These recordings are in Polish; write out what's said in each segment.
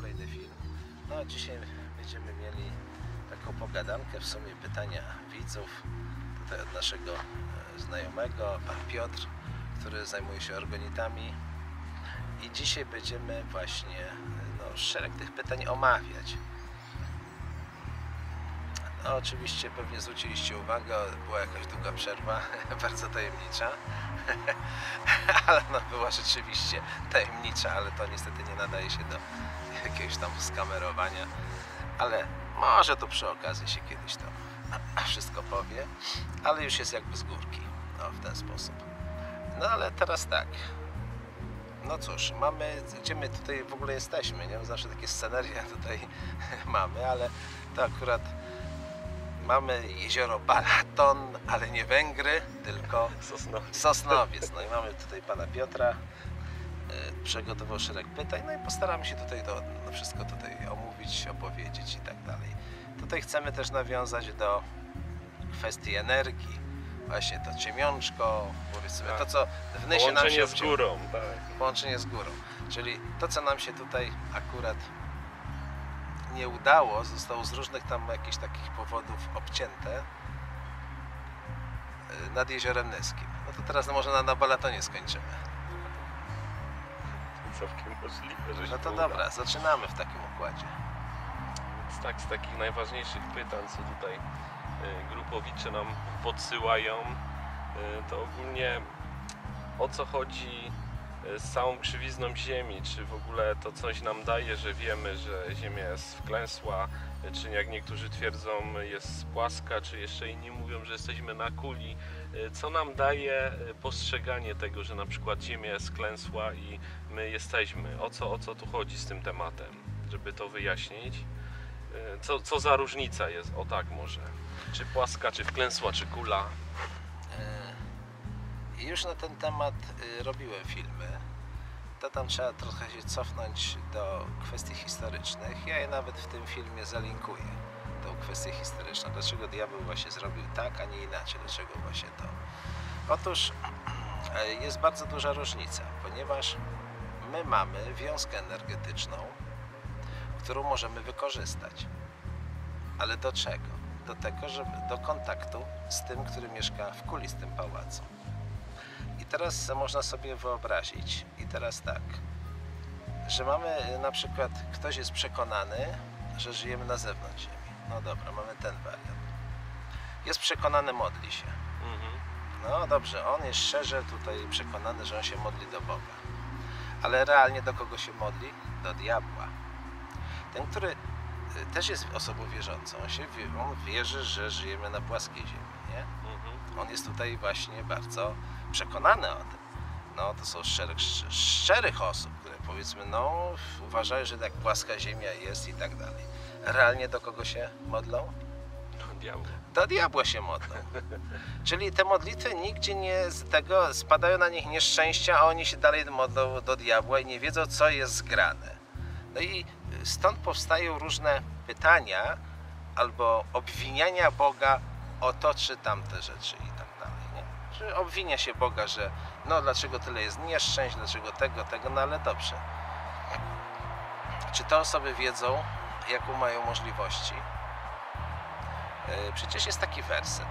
kolejny film. No dzisiaj będziemy mieli taką pogadankę, w sumie pytania widzów. Tutaj od naszego znajomego, pan Piotr, który zajmuje się organitami. I dzisiaj będziemy właśnie szereg tych pytań omawiać. No, oczywiście pewnie zwróciliście uwagę, była jakaś długa przerwa, bardzo tajemnicza, ale ona była rzeczywiście tajemnicza, ale to niestety nie nadaje się do jakiegoś tam skamerowania, ale może to przy okazji się kiedyś to wszystko powie, ale już jest jakby z górki, no w ten sposób. No ale teraz tak, no cóż, gdzie my tutaj w ogóle jesteśmy, nie? Zawsze takie sceneria tutaj mamy, ale to akurat mamy jezioro Balaton, ale nie Węgry, tylko Sosnowiec. No i mamy tutaj pana Piotra, przygotował szereg pytań, no i postaramy się tutaj to wszystko tutaj omówić, opowiedzieć i tak dalej. Tutaj chcemy też nawiązać do kwestii energii, właśnie to ciemiążko, powiedzmy, to co w Nysie nam się z górą, tak. Połączenie z górą, czyli to co nam się tutaj akurat nie udało, zostało z różnych tam jakichś takich powodów obcięte nad Jeziorem Nyskim. No to teraz może na Balatonie skończymy. Całkiem możliwe, że się No to uda. dobra, zaczynamy w takim układzie. Więc tak, z takich najważniejszych pytań, co tutaj grupowicze nam podsyłają, to ogólnie o co chodzi z całą krzywizną Ziemi, czy w ogóle to coś nam daje, że wiemy, że Ziemia jest wklęsła, czy jak niektórzy twierdzą jest płaska, czy jeszcze inni mówią, że jesteśmy na kuli. Co nam daje postrzeganie tego, że na przykład Ziemia jest wklęsła i my jesteśmy? O co tu chodzi z tym tematem? Żeby to wyjaśnić. Co za różnica jest? O tak może. Czy płaska, czy wklęsła, czy kula? Już na ten temat robiłem filmy. To tam trzeba trochę się cofnąć do kwestii historycznych. Ja je nawet w tym filmie zalinkuję, tą kwestię historyczną. Dlaczego diabeł właśnie zrobił tak, a nie inaczej? Dlaczego właśnie to? Otóż jest bardzo duża różnica, ponieważ my mamy wiązkę energetyczną, którą możemy wykorzystać. Ale do czego? Do tego, żeby do kontaktu z tym, który mieszka w kulistym pałacu. I teraz można sobie wyobrazić, i teraz tak, że mamy na przykład, ktoś jest przekonany, że żyjemy na zewnątrz Ziemi. No dobra, mamy ten wariant. Jest przekonany, modli się. No dobrze, on jest szczerze tutaj przekonany, że on się modli do Boga. Ale realnie do kogo się modli? Do diabła. Ten, który też jest osobą wierzącą, on wierzy, że żyjemy na płaskiej Ziemi, nie? On jest tutaj właśnie bardzo przekonany o tym. No to są szereg szczerych osób, które powiedzmy, no uważają, że tak płaska ziemia jest i tak dalej. Realnie do kogo się modlą? Do diabła. Do diabła się modlą. Czyli te modlitwy nigdzie nie z tego spadają na nich nieszczęścia, a oni się dalej modlą do diabła i nie wiedzą, co jest zgrane. No i stąd powstają różne pytania albo obwiniania Boga o to czy tamte rzeczy i tak dalej. Nie? Czy obwinia się Boga, że no dlaczego tyle jest nieszczęść, dlaczego tego, no ale dobrze. Czy te osoby wiedzą, jaką mają możliwości? Przecież jest taki werset,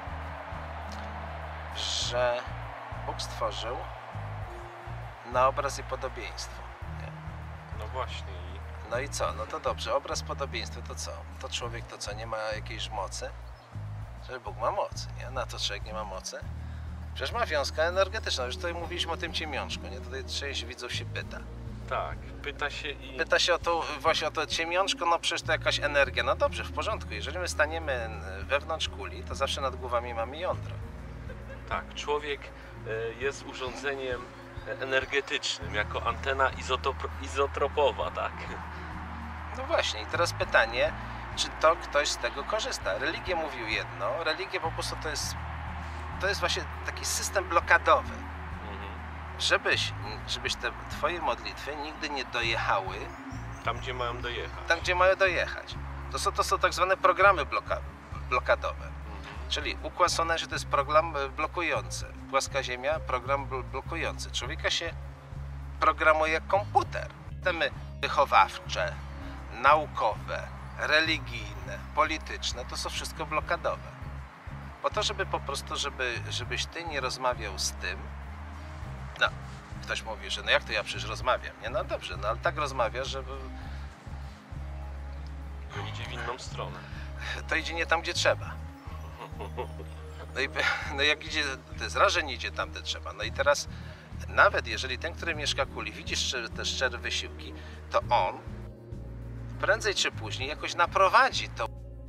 że Bóg stworzył na obraz i podobieństwo. Nie? No właśnie. No i co? No to dobrze, obraz, podobieństwo to co? To człowiek to co, nie ma jakiejś mocy? Że Bóg ma mocy, nie? Na to człowiek nie ma mocy? Przecież ma wiązkę energetyczną, już tutaj mówiliśmy o tym ciemiążku, nie? Tutaj część widzów się pyta. Tak, pyta się i... Pyta się o to, właśnie o to ciemiążko, no przecież to jakaś energia. No dobrze, w porządku, jeżeli my staniemy wewnątrz kuli, to zawsze nad głowami mamy jądro. Tak, człowiek jest urządzeniem energetycznym, jako antena izotropowa, tak? No właśnie, i teraz pytanie, czy to ktoś z tego korzysta? Religia mówił jedno, religia po prostu to jest właśnie taki system blokadowy. Żebyś te twoje modlitwy nigdy nie dojechały tam, gdzie mają dojechać. Tam, gdzie mają dojechać. To są tak zwane programy blokadowe. Czyli układ Sonnensa to jest program blokujący. Płaska Ziemia, program blokujący. Człowieka się programuje jak komputer. Systemy wychowawcze, naukowe, religijne, polityczne, to są wszystko blokadowe. Po to, żeby po prostu, żebyś ty nie rozmawiał z tym, no, ktoś mówi, że no jak to ja przecież rozmawiam, nie? No dobrze, no ale tak rozmawiasz, żeby To idzie w inną stronę. to idzie nie tam, gdzie trzeba. No jak idzie, to jest raz, że nie idzie tam, gdzie trzeba. No i teraz, nawet jeżeli ten, który mieszka kuli, widzisz te szczere wysiłki, to on prędzej czy później jakoś naprowadzi to.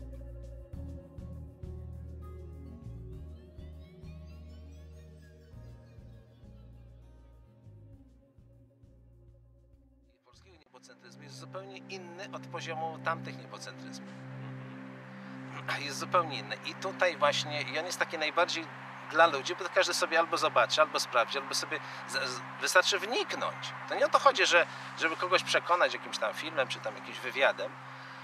Polskiego niebocentryzmu jest zupełnie inny od poziomu tamtych niebocentryzmów. Jest zupełnie inny. I tutaj właśnie, i on jest taki najbardziej dla ludzi, bo to każdy sobie albo zobaczy, albo sprawdzi, albo sobie wystarczy wniknąć. To nie o to chodzi, żeby kogoś przekonać jakimś tam filmem, czy tam jakimś wywiadem.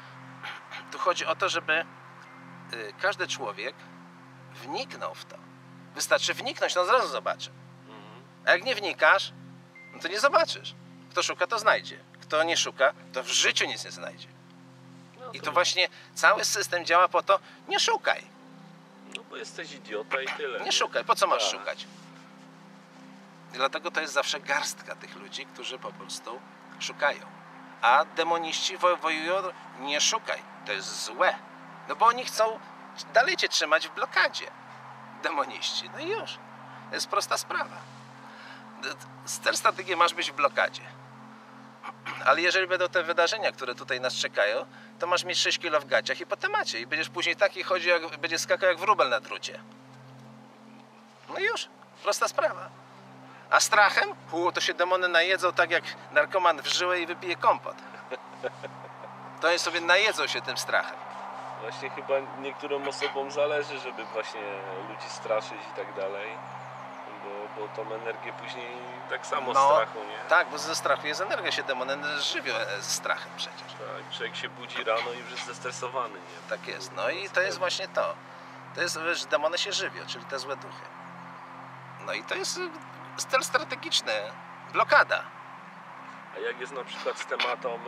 Tu chodzi o to, żeby każdy człowiek wniknął w to. Wystarczy wniknąć, no od razu zobaczy. A jak nie wnikasz, no to nie zobaczysz. Kto szuka, to znajdzie. Kto nie szuka, to w życiu nic nie znajdzie. I to właśnie cały system działa po to, nie szukaj. No bo jesteś idiota i tyle. Nie szukaj, po co masz Tak. szukać? I dlatego to jest zawsze garstka tych ludzi, którzy po prostu szukają. A demoniści wojują, nie szukaj, to jest złe. No bo oni chcą dalej cię trzymać w blokadzie. Demoniści, no i już. To jest prosta sprawa. Cel strategii masz być w blokadzie. Ale jeżeli będą te wydarzenia, które tutaj nas czekają, to masz mieć 6 kilo w gaciach i po temacie. I będziesz później taki chodził, będziesz skakał jak wróbel na drucie. No i już. Prosta sprawa. A strachem? To się demony najedzą tak jak narkoman w żyłę i wypije kompot. To oni sobie najedzą się tym strachem. Właśnie chyba niektórym osobom zależy, żeby właśnie ludzi straszyć i tak dalej. Bo tą energię później tak samo strachu, nie? Tak, bo ze strachu jest energia, się demony żywią ze strachem przecież. Tak, człowiek się budzi rano i już jest zestresowany, nie? Tak jest. No i to jest właśnie to. To jest, wiesz, demony się żywią, czyli te złe duchy. No i to jest cel strategiczny. Blokada. A jak jest na przykład z tematą,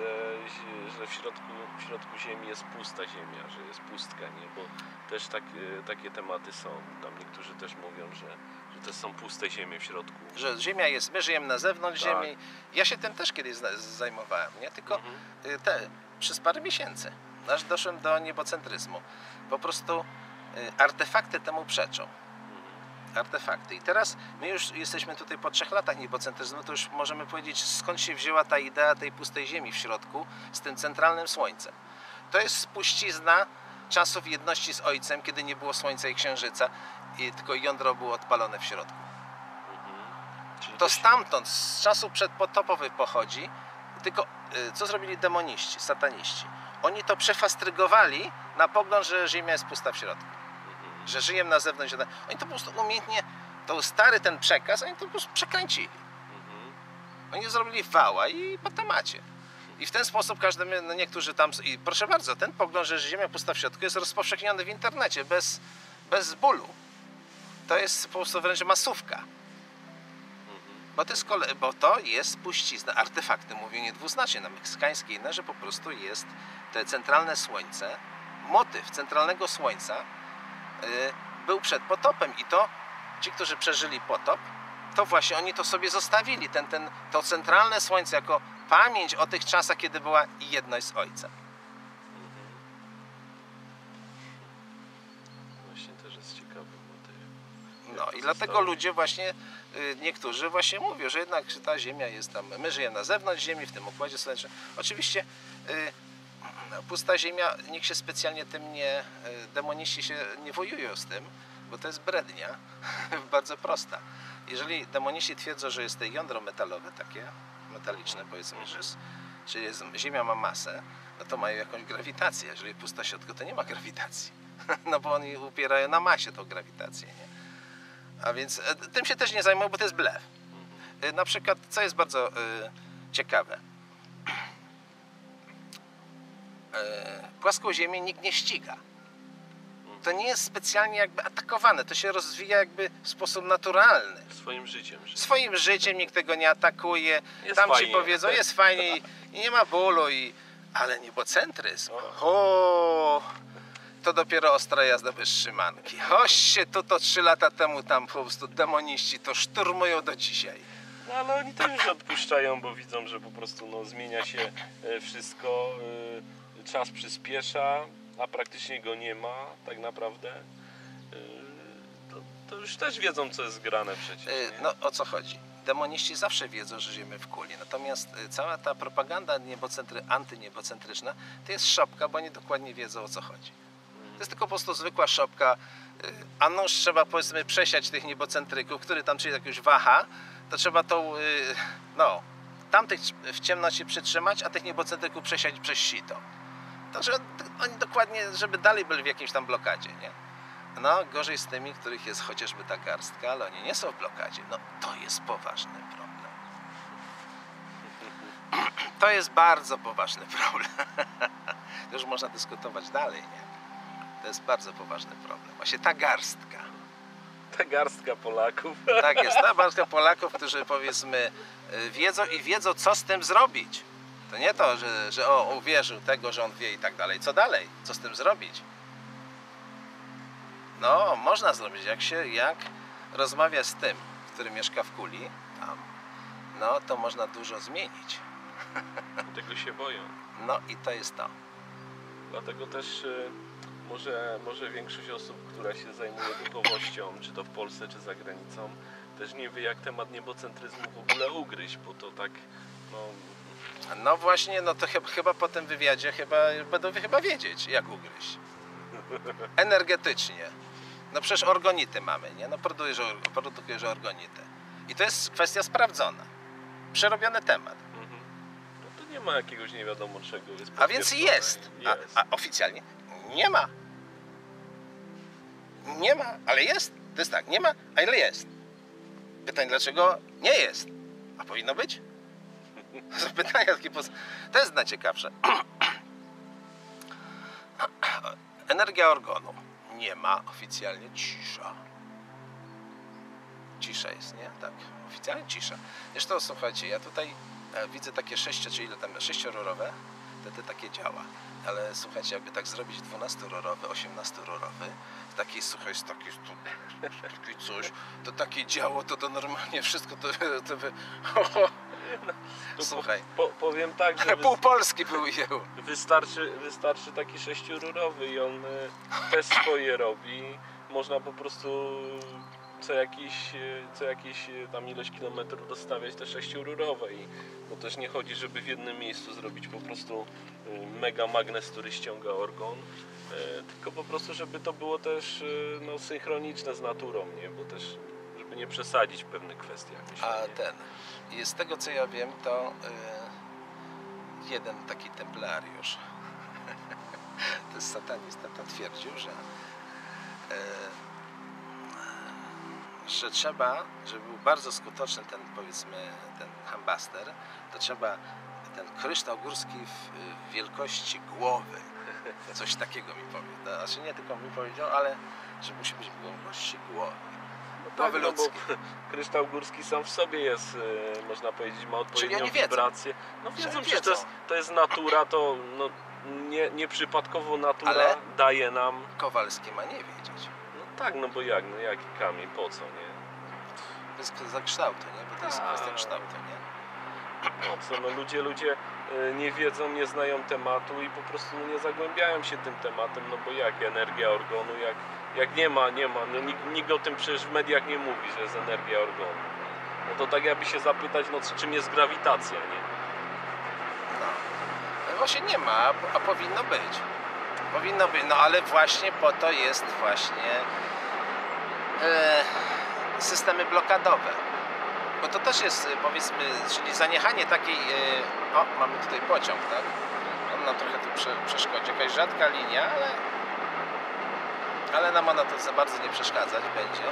że w środku Ziemi jest pusta Ziemia, że jest pustka, nie? Bo też takie tematy są. Tam niektórzy też mówią, że to są puste ziemie w środku. Że Ziemia jest, my żyjemy na zewnątrz Tak. Ziemi. Ja się tym też kiedyś zajmowałem, nie? Tylko przez parę miesięcy. Aż doszłem do niebocentryzmu. Po prostu artefakty temu przeczą. Artefakty. I teraz my już jesteśmy tutaj po 3 latach niebocentryzmu, to już możemy powiedzieć, skąd się wzięła ta idea tej pustej ziemi w środku z tym centralnym słońcem. To jest spuścizna czasów jedności z Ojcem, kiedy nie było słońca i księżyca, i tylko jądro było odpalone w środku. Czyli To stamtąd, z czasów przedpotopowych pochodzi, tylko co zrobili demoniści, sataniści? Oni to przefastrygowali na pogląd, że Ziemia jest pusta w środku. Że żyjemy na zewnątrz. Oni to po prostu umiejętnie, to stary ten przekaz, oni to po prostu przekręcili. Oni zrobili wała i po temacie. I w ten sposób każdy, no niektórzy tam, i proszę bardzo, ten pogląd, że Ziemia pusta w środku jest rozpowszechniony w internecie, bez bólu. To jest po prostu wręcz masówka. Bo to jest spuścizna, artefakty, mówię niedwuznacznie, na meksykańskiej, że po prostu jest te centralne słońce, motyw centralnego słońca był przed potopem i to ci, którzy przeżyli potop, to właśnie oni to sobie zostawili, to centralne słońce jako pamięć o tych czasach, kiedy była jedność z Ojcem. Właśnie też jest ciekawy motyw. No i dlatego ludzie właśnie, niektórzy właśnie mówią, że jednak ta Ziemia jest tam, my żyjemy na zewnątrz Ziemi, w tym układzie słonecznym. Oczywiście pusta Ziemia, nikt się specjalnie tym nie, demoniści się nie wojują z tym, bo to jest brednia, bardzo prosta. Jeżeli demoniści twierdzą, że jest to jądro metalowe, takie metaliczne, powiedzmy, że Ziemia ma masę, no to mają jakąś grawitację. Jeżeli pusta środku, to nie ma grawitacji. No bo oni upierają na masie tą grawitację, nie? A więc tym się też nie zajmują, bo to jest blef. Na przykład, co jest bardzo ciekawe, płaską Ziemię nikt nie ściga. To nie jest specjalnie jakby atakowane, to się rozwija jakby w sposób naturalny. Swoim życiem. Swoim życiem nikt tego nie atakuje. Jest Tam fajnie. ci powiedzą, jest fajnie i nie ma bólu, ale niebocentryzm. O, to dopiero ostra jazda bez trzymanki. Oście, to 3 lata temu tam po prostu demoniści to szturmują do dzisiaj. No ale oni też już odpuszczają, bo widzą, że po prostu no, zmienia się wszystko, czas przyspiesza, a praktycznie go nie ma tak naprawdę. To już też wiedzą, co jest grane przecież. Nie? No o co chodzi? Demoniści zawsze wiedzą, że żyjemy w kuli. Natomiast cała ta propaganda antyniebocentryczna to jest szopka, bo oni dokładnie wiedzą, o co chodzi. To jest tylko po prostu zwykła szopka. A nuż trzeba, powiedzmy, przesiać tych niebocentryków, który tam czyli jakoś waha, to trzeba tą, no, tamtych w ciemności przytrzymać, a tych niebocentryków przesiać przez sito. Także oni dokładnie, żeby dalej byli w jakimś tam blokadzie, nie? No, gorzej z tymi, których jest chociażby ta garstka, ale oni nie są w blokadzie. No, to jest poważny problem. To jest bardzo poważny problem. Już można dyskutować dalej, nie? To jest bardzo poważny problem. Właśnie ta garstka. Ta garstka Polaków. Tak jest, ta garstka Polaków, którzy powiedzmy wiedzą, co z tym zrobić. To nie to, że uwierzył tego, że on wie i tak dalej. Co dalej? Co z tym zrobić? No, można zrobić, jak rozmawia z tym, który mieszka w kuli, tam, no to można dużo zmienić. Tego się boją. No i to jest to. Dlatego też może większość osób, która się zajmuje duchowością, czy to w Polsce, czy za granicą, też nie wie, jak temat niebocentryzmu w ogóle ugryźć, bo to tak, no... No właśnie, no to chyba po tym wywiadzie będą wiedzieć, jak ugryźć. Energetycznie. No przecież orgonity mamy, nie? No produkujesz orgonity. I to jest kwestia sprawdzona. Przerobiony temat. No to nie ma jakiegoś nie wiadomo czego. Jest a więc jest. A oficjalnie nie ma. Nie ma, ale jest. To jest tak, nie ma, a ile jest? Pytanie, dlaczego nie jest? A powinno być? Pytania takie, to jest najciekawsze. Energia organu. Nie ma oficjalnie, cisza. Cisza jest, nie? Tak, oficjalnie cisza. Zresztą słuchajcie, ja tutaj widzę takie 6-rurowe, to takie działa. Ale słuchajcie, jakby tak zrobić 12-rurowy, 18-rurowy, taki, słuchajcie, taki coś, to takie działo, to normalnie wszystko to by... Słuchaj. Powiem tak, że pół Polski by ujęło. Wystarczy taki 6-rurowy i on też swoje robi. Można po prostu co jakiś tam ilość kilometrów dostawiać te 6-rurowe. Bo też nie chodzi, żeby w jednym miejscu zrobić po prostu mega magnes, który ściąga organ, tylko po prostu, żeby to było też no, synchroniczne z naturą, nie? Bo też żeby nie przesadzić w pewnych kwestiach. Myślę, I z tego co ja wiem, to jeden taki templariusz, to jest satanista, to twierdził, że trzeba, żeby był bardzo skuteczny ten, powiedzmy, ten hambaster, to trzeba ten kryształ górski w wielkości głowy. Coś takiego mi powiedział. Znaczy nie tylko mi powiedział, ale że musi być w wielkości głowy. Tak, no bo kryształ górski sam w sobie jest, można powiedzieć, ma odpowiednią wibrację. No wiedzą, że to jest natura, to no, nieprzypadkowo natura daje nam... Kowalski ma nie wiedzieć. No tak, no bo jak, no jaki kamień, po co, nie? To jest za kształtu, nie? Bo to jest kwestia kształtu, nie? Po co, no ludzie nie wiedzą, nie znają tematu i po prostu nie zagłębiają się tym tematem, no bo jak energia organu, jak nie ma, no nikt o tym przecież w mediach nie mówi, że jest energia organu. No to tak jakby się zapytać, no czym jest grawitacja, nie? No właśnie nie ma, a powinno być. Powinno być, no ale właśnie po to jest właśnie systemy blokadowe. Bo to też jest, powiedzmy, czyli zaniechanie takiej... O, mamy tutaj pociąg, tak? On nam trochę tu przeszkodzi, jakaś rzadka linia, ale nam ona to za bardzo nie przeszkadzać będzie.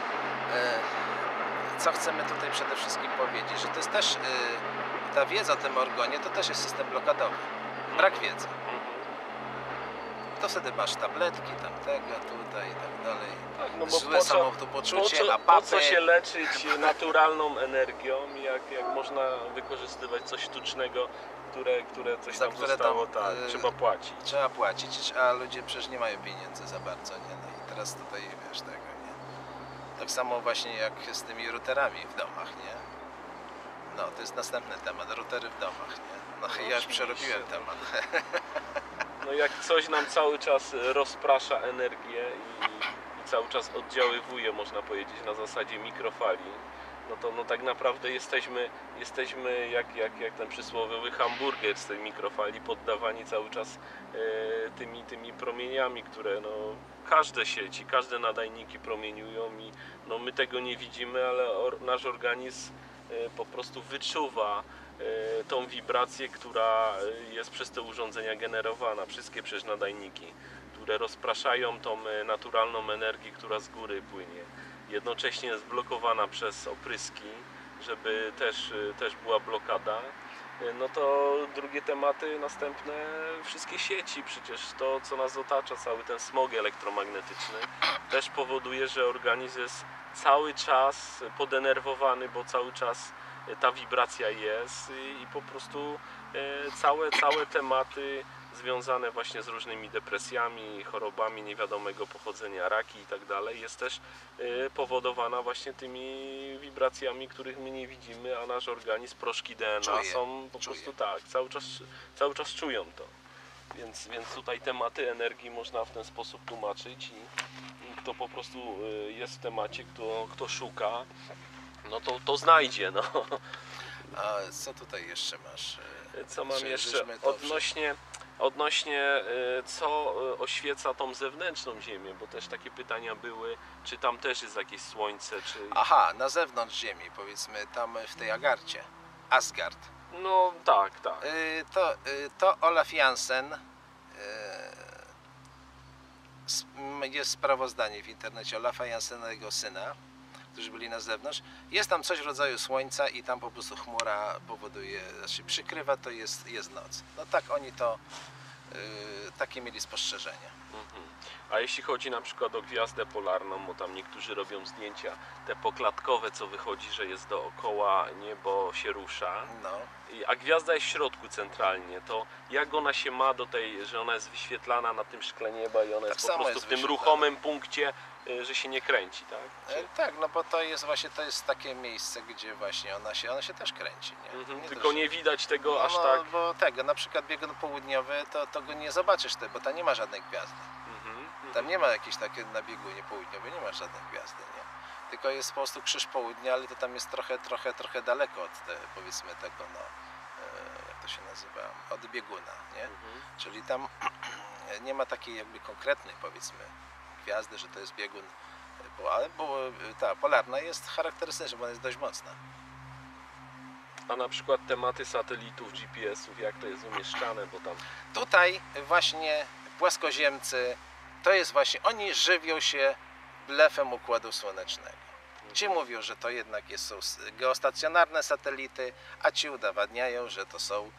Co chcemy tutaj przede wszystkim powiedzieć, że to jest też ta wiedza o tym organie, to też jest system blokadowy. Brak wiedzy. to wtedy masz tabletki tamtego, tutaj i tak dalej. Tak, no bo Złe samopoczucie, po co się leczyć naturalną energią, jak można wykorzystywać coś sztucznego, które coś tam zostało, tak, trzeba płacić. Trzeba płacić, a ludzie przecież nie mają pieniędzy za bardzo, nie? No i teraz tutaj wiesz tego, nie? Tak samo właśnie jak z tymi routerami w domach, nie? No, to jest następny temat, routery w domach, nie? No, ja już przerobiłem temat. No jak coś nam cały czas rozprasza energię i cały czas oddziaływuje, można powiedzieć, na zasadzie mikrofali, no to no tak naprawdę jesteśmy jak ten przysłowiowy hamburger z tej mikrofali, poddawani cały czas tymi promieniami, które no, każde sieci, każde nadajniki promieniują i no, my tego nie widzimy, ale nasz organizm po prostu wyczuwa tą wibrację, która jest przez te urządzenia generowana. Wszystkie przecież nadajniki, które rozpraszają tą naturalną energię, która z góry płynie. Jednocześnie jest blokowana przez opryski, żeby też była blokada. No to drugie tematy następne, wszystkie sieci, przecież to co nas otacza, cały ten smog elektromagnetyczny też powoduje, że organizm jest cały czas podenerwowany, bo cały czas ta wibracja jest i po prostu całe tematy związane właśnie z różnymi depresjami, chorobami niewiadomego pochodzenia, raki i tak dalej, jest też powodowana właśnie tymi wibracjami, których my nie widzimy, a nasz organizm, proszki DNA są po prostu tak, cały czas czują to. Więc tutaj tematy energii można w ten sposób tłumaczyć i kto po prostu jest w temacie, kto szuka, no to znajdzie. No. A co tutaj jeszcze masz? Co mam jeszcze? Odnośnie co oświeca tą zewnętrzną ziemię, bo też takie pytania były, czy tam też jest jakieś słońce, czy... Aha, na zewnątrz ziemi, powiedzmy, tam w tej Agardzie, Asgard. No tak. To Olaf Jansen, jest sprawozdanie w internecie Olafa Jansena, jego syna, którzy byli na zewnątrz. Jest tam coś w rodzaju słońca i tam po prostu chmura powoduje, znaczy przykrywa, to jest noc. No tak oni to, takie mieli spostrzeżenia. A jeśli chodzi na przykład o gwiazdę polarną, bo tam niektórzy robią zdjęcia te poklatkowe, co wychodzi, że jest dookoła, niebo się rusza, no. A gwiazda jest w środku centralnie, to jak ona się ma do tej, że ona jest wyświetlana na tym szkle nieba i ona tak jest po prostu w tym ruchomym punkcie, że się nie kręci, tak? Tak, no bo to jest właśnie takie miejsce, gdzie właśnie ona się też kręci, nie? Nie tylko nie widać tego aż tak. Bo tego, na przykład biegun południowy, to go nie zobaczysz, bo tam nie ma żadnej gwiazdy. Tam nie ma jakiejś takiej na biegunie południowym, nie ma żadnej gwiazdy, nie? Tylko jest po prostu krzyż południa, ale to tam jest trochę daleko od powiedzmy tego, no, jak to się nazywa, od bieguna, nie? Czyli tam nie ma takiej jakby konkretnej, powiedzmy, gwiazdy, że to jest biegun, ale ta polarna jest charakterystyczna, bo ona jest dość mocna. A na przykład tematy satelitów, GPS-ów, jak to jest umieszczane, bo tam... Tutaj właśnie płaskoziemcy, to jest właśnie, oni żywią się blefem Układu Słonecznego. Ci mówią, że to jednak są geostacjonarne satelity, a ci udowadniają, że to są,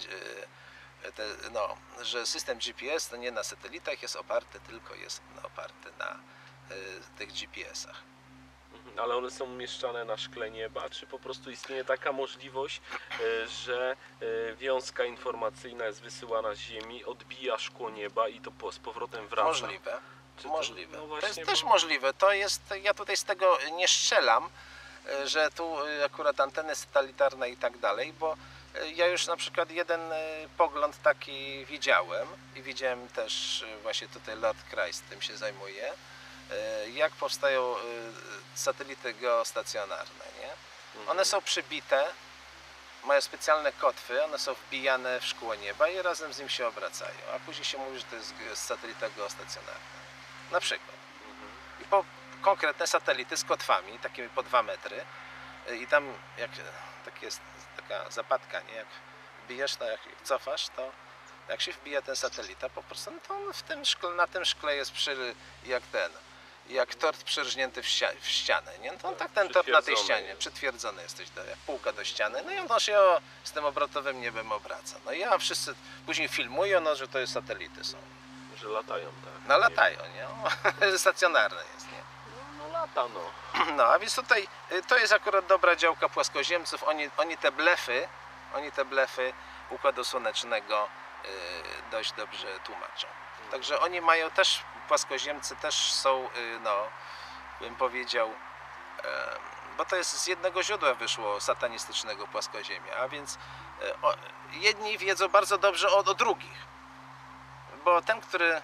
że system GPS to nie na satelitach jest oparty, tylko jest oparty na tych GPS-ach. Ale one są umieszczane na szkle nieba, czy po prostu istnieje taka możliwość, że wiązka informacyjna jest wysyłana z Ziemi, odbija szkło nieba i to z powrotem wraca? Możliwe. Możliwe. No właśnie, to jest też możliwe. To jest, ja tutaj z tego nie strzelam, że tu akurat anteny satelitarne i tak dalej, bo ja już na przykład jeden pogląd taki widziałem i widziałem też właśnie tutaj Lord Christ tym się zajmuje, jak powstają satelity geostacjonarne, nie? One są przybite, mają specjalne kotwy, one są wbijane w szkło nieba i razem z nim się obracają, a później się mówi, że to jest satelita geostacjonarna. Na przykład. I konkretne satelity z kotwami, takimi po 2 metry i tam jest taka zapadka, nie? Jak wbijesz, to jak cofasz, to jak się wbija ten satelita, po prostu no to on na tym szkle jest jak tort przyrżnięty w ścianę, nie? To on tak ten tort na tej ścianie, przytwierdzony jesteś, jak półka do ściany, no i on się z tym obrotowym niebem obraca. No i wszyscy później filmują, no, że to jest satelity są. Że latają, tak? No latają, nie? Stacjonarne jest, nie? No lata, no. No, a więc tutaj to jest akurat dobra działka płaskoziemców. Oni te blefy Układu Słonecznego dość dobrze tłumaczą. Także oni mają też, płaskoziemcy też są, no, bym powiedział, bo to jest z jednego źródła wyszło satanistycznego płaskoziemia, a więc jedni wiedzą bardzo dobrze o drugich, bo ten, który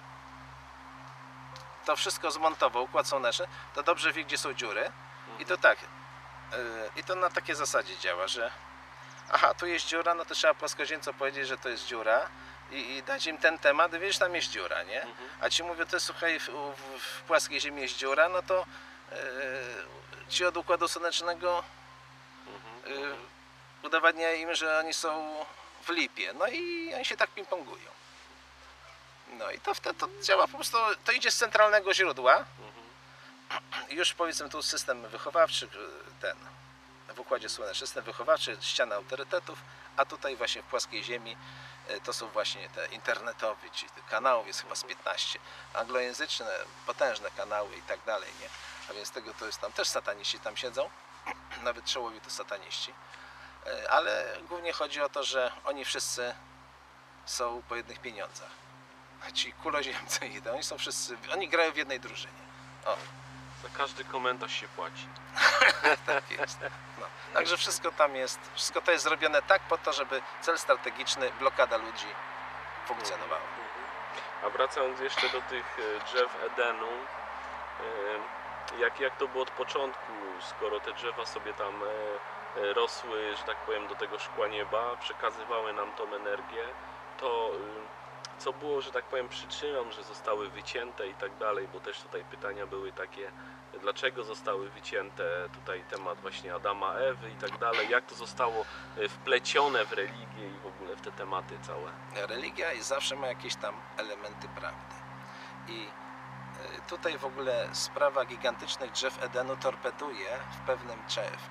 to wszystko zmontował, Układ Słoneczny, to dobrze wie, gdzie są dziury i to tak, i to na takiej zasadzie działa, że aha, tu jest dziura, no to trzeba płaskoziemcom powiedzieć, że to jest dziura i dać im ten temat, wiesz, tam jest dziura, nie? A ci mówią, to słuchaj, w płaskiej ziemi jest dziura, no to ci od Układu Słonecznego udowadniają im, że oni są w lipie, no i oni się tak ping-pongują. No i to wtedy to działa po prostu, to idzie z centralnego źródła. Już powiedzmy tu system wychowawczy, ten w Układzie Słonecznym, system wychowawczy, ściana autorytetów, a tutaj właśnie w płaskiej ziemi to są właśnie te internetowe, ci kanałów jest chyba z 15, anglojęzyczne, potężne kanały i tak dalej, nie? A więc tego to jest tam też sataniści tam siedzą, nawet czołowi to sataniści, ale głównie chodzi o to, że oni wszyscy są po jednych pieniądzach. Ci kuloziemcy idą, oni są wszyscy, oni grają w jednej drużynie. O. Za każdy komentarz się płaci. Tak jest. No. Także wszystko tam jest, wszystko to jest zrobione tak po to, żeby cel strategiczny, blokada ludzi funkcjonowała. A wracając jeszcze do tych drzew Edenu, jak to było od początku, skoro te drzewa sobie tam rosły, że tak powiem, do tego szkła nieba, przekazywały nam tą energię, to co było, że tak powiem, przyczyną, że zostały wycięte i tak dalej, bo też tutaj pytania były takie, dlaczego zostały wycięte, tutaj temat właśnie Adama, Ewy i tak dalej, jak to zostało wplecione w religię i w ogóle w te tematy całe. Religia zawsze ma jakieś tam elementy prawdy i tutaj w ogóle sprawa gigantycznych drzew Edenu torpeduje w pewnym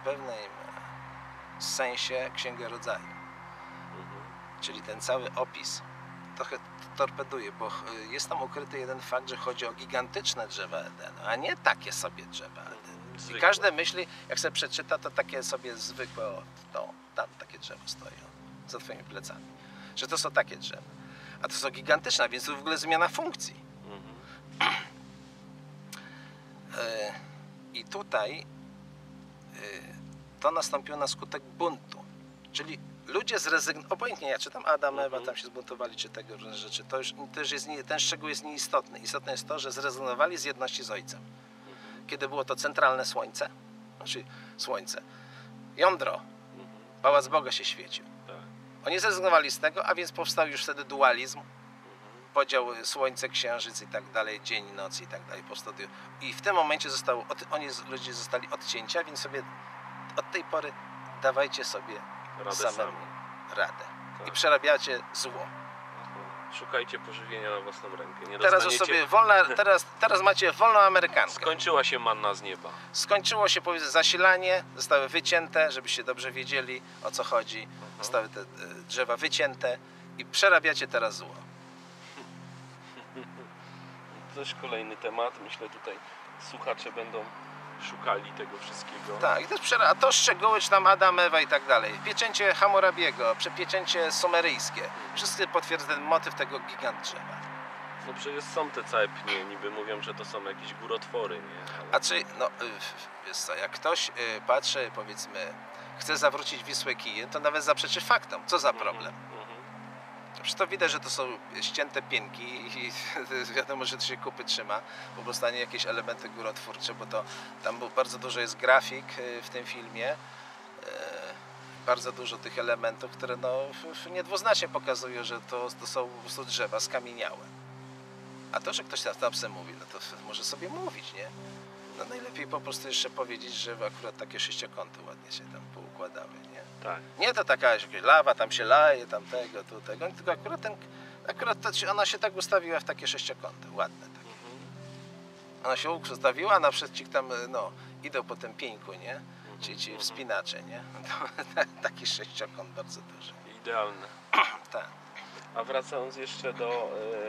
sensie Księgę Rodzaju. Czyli ten cały opis trochę torpeduje, bo jest tam ukryty jeden fakt, że chodzi o gigantyczne drzewa Edenu, a nie takie sobie drzewa Edenu. Zwykłe. I każdy myśli, jak sobie przeczyta, to takie sobie zwykłe, o, to, tam takie drzewo stoi, za twoimi plecami, że to są takie drzewa. A to są gigantyczne, a więc to w ogóle zmiana funkcji. I tutaj to nastąpiło na skutek buntu, czyli ludzie zrezygnowali, obojętnie ja, czy tam Adam, Ewa tam się zbuntowali, czy tego różne rzeczy, to już jest, ten szczegół jest nieistotny. Istotne jest to, że zrezygnowali z jedności z Ojcem. Kiedy było to centralne słońce, znaczy słońce, jądro, pałac Boga się świecił. Oni zrezygnowali z tego, a więc powstał już wtedy dualizm, podział słońce, księżyc i tak dalej, dzień, noc i tak dalej. I w tym momencie ludzie zostali odcięci, a więc sobie od tej pory dawajcie sobie samemu radę. I przerabiacie zło. Szukajcie pożywienia na własną rękę. Nie teraz już sobie teraz macie wolną amerykankę. Skończyła się manna z nieba. Skończyło się, powiedzmy, zasilanie, zostały wycięte, żebyście dobrze wiedzieli, o co chodzi. Zostały te drzewa wycięte i przerabiacie teraz zło. Też kolejny temat. Myślę, tutaj słuchacze będą szukali tego wszystkiego. Tak, a to szczegóły, czy tam Adam, Ewa i tak dalej. Pieczęcie Hammurabiego, przepieczęcie sumeryjskie. Wszystkie potwierdzają motyw tego gigant drzewa. No przecież są te całe pnie, niby mówią, że to są jakieś górotwory, nie? Ale... A czy, no wiesz co, jak ktoś patrzy, powiedzmy, chce zawrócić Wisłę kijem, to nawet zaprzeczy faktom. Co za problem? Przecież to widać, że to są ścięte pięki i wiadomo, że to się kupy trzyma, bo powstanie jakieś elementy górotwórcze, bo to tam bardzo dużo jest grafik w tym filmie, bardzo dużo tych elementów, które no, niedwuznacznie pokazują, że to są po prostu drzewa skamieniałe. A to, że ktoś tam sobie mówi, no to może sobie mówić, nie? No najlepiej po prostu jeszcze powiedzieć, że akurat takie sześciokąty ładnie się tam poukładały, nie? Tak. Nie to taka jakaś lawa, tam się laje, tam tego, tu tego, tylko akurat ona się tak ustawiła w takie sześciokąty, ładne takie. Ona się ustawiła, a naprzeciw tam, no, idą po tym pieńku, nie? Ci wspinacze, nie? Taki sześciokąt bardzo duży. Idealne. Tak. A wracając jeszcze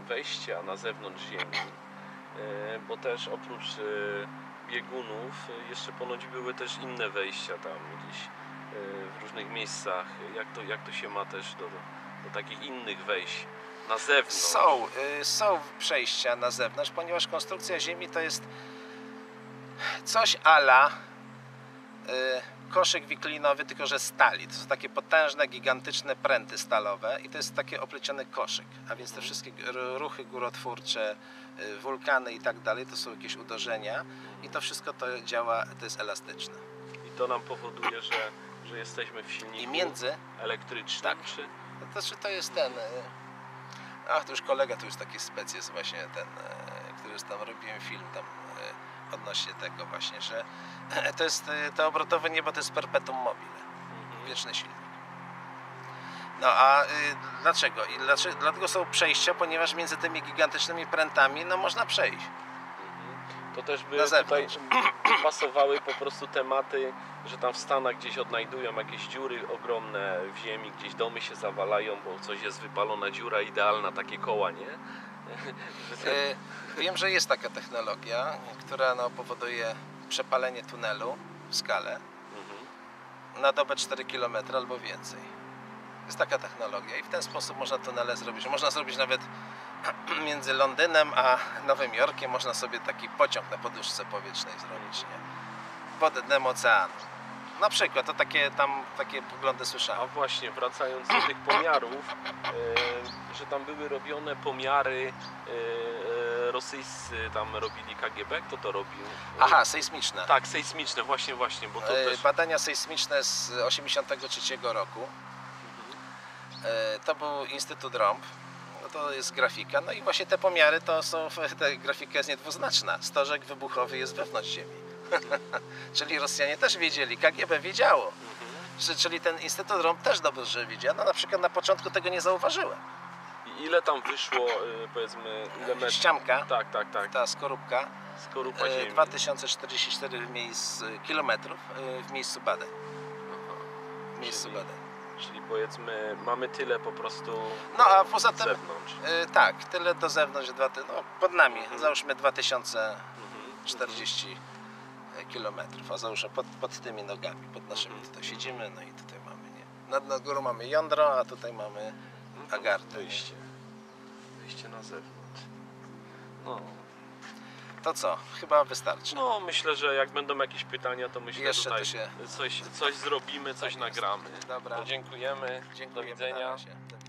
wejścia na zewnątrz Ziemi, bo też oprócz biegunów jeszcze ponoć były też inne wejścia tam gdzieś w różnych miejscach. Jak to się ma też do takich innych wejść na zewnątrz? Są przejścia na zewnątrz, ponieważ konstrukcja Ziemi to jest coś ala koszyk wiklinowy, tylko że stali. To są takie potężne, gigantyczne pręty stalowe i to jest taki opleciony koszyk. A więc te wszystkie ruchy górotwórcze, wulkany i tak dalej, to są jakieś uderzenia i to wszystko to działa, to jest elastyczne. I to nam powoduje, że jesteśmy w silniku elektrycznym? Tak. Czy... To znaczy to jest ten... Ach, to już kolega, to już taki spec jest właśnie ten, który już tam robiłem film tam odnośnie tego właśnie, że to jest to obrotowe niebo, to jest perpetuum mobile, wieczny silnik. No a dlaczego? Dlatego są przejścia, ponieważ między tymi gigantycznymi prętami no można przejść. To też by Na tutaj zewnątrz. pasowały po prostu tematy, że tam w Stanach gdzieś odnajdują jakieś dziury ogromne w ziemi, gdzieś domy się zawalają, bo coś jest wypalona dziura idealna, takie koła, nie? Wiem, że jest taka technologia, która no, powoduje przepalenie tunelu w skale na dobę 4 km albo więcej. Jest taka technologia i w ten sposób można tunele zrobić. Można zrobić nawet między Londynem a Nowym Jorkiem, można sobie taki pociąg na poduszce powietrznej zrobić, nie? Pod dnem oceanu. Na przykład, to takie poglądy słyszałem. A właśnie, wracając do tych pomiarów, że tam były robione pomiary, rosyjscy tam robili KGB, kto to robił? Aha, sejsmiczne. Tak, sejsmiczne, właśnie, bo to też... Badania sejsmiczne z 1983 roku. To był Instytut Rąb. No to jest grafika. No i właśnie te pomiary to są, ta grafika jest niedwuznaczna. Stożek wybuchowy jest wewnątrz Ziemi. Czyli Rosjanie też wiedzieli, KGB wiedziało. Czyli ten Instytut Rąb też dobrze wiedział. No na przykład na początku tego nie zauważyłem. I ile tam wyszło, powiedzmy, ile metrów? Ścianka, Tak. ta skorupka, Skorupa ziemi. 2044 kilometrów w miejscu badań. W miejscu badań. Czyli powiedzmy, mamy tyle po prostu No a poza z tym, zewnątrz. tak, tyle do zewnątrz, no, pod nami, załóżmy 2040 kilometrów, a załóżmy pod tymi nogami, pod naszymi tutaj siedzimy, no i tutaj mamy, nie? Nad górą mamy jądro, a tutaj mamy agartę. Wyjście na zewnątrz. No. To co? Chyba wystarczy. No, myślę, że jak będą jakieś pytania, to myślę, Jeszcze tutaj to się- coś zrobimy, coś Tak jest. nagramy. Dobra. To dziękujemy. Dziękuję, Do widzenia. na razie.